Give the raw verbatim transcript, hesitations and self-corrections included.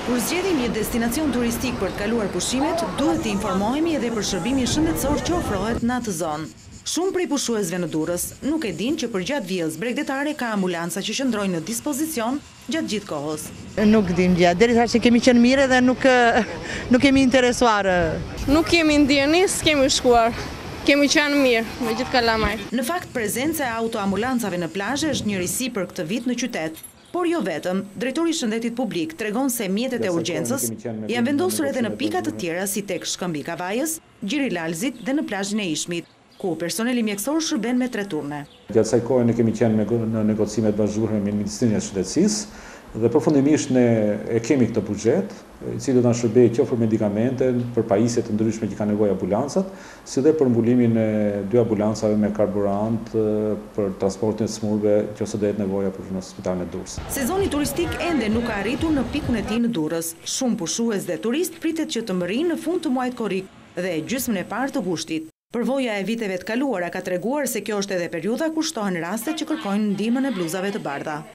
Kur zgjedhim një destinacion turistik për të kaluar pushimet, duhet të informohemi edhe për shërbimin shëndetësor që ofrohet në atë zonë. Shumë prej pushuesve në Durrës nuk e dinë që përgjatë vijës bregdetare ka ambulanca që qëndrojnë në dispozicion gjatë gjithë kohës. Nuk dim gjatë, deri tash që kemi qenë mirë dhe nuk, nuk kemi interesuar. Nuk kemi ndjeni, s'kemi shkuar. Kemi qenë mirë me gjithë kalamaj. Në fakt, prezenca e autoambulancave në plazhe është një risi për këtë vit në qytet. Por jo vetëm, drejtori i shëndetit publik tregon se mjetet e urgjencës janë vendosur edhe në pika të tjera si tek Shkëmbi Kavajës, Gjiri Lalzit dhe në plazhin e Ishmit, ku personeli mjekësor shërben me tre turne. Gjatë kësaj kohe ne kemi qenë në negocimet bashkëzuar me Ministrinë e Shëndetësisë dhe përfundimisht ne e kemi këtë buxhet, i cili do ta shërbejë qoftë për medikamente, për pajisje të ndryshme që kanë nevojë ambulancat, si dhe për mbulimin e dy ambulancave me karburant për transportin e smurve, nëse do jetë nevoja për në spitalin e Durrës. Sezoni turistik ende nuk ka arritur në pikun e tij në Durrës. Shumë pushues dhe turist pritet që të mbërrijnë në fund të muajit korrik dhe gjysmën e parë të gushtit. Përvoja e viteve të kaluara ka treguar se kjo është edhe periudha kur shtohen rastet që kërkojnë ndihmën e bluzave të bardha.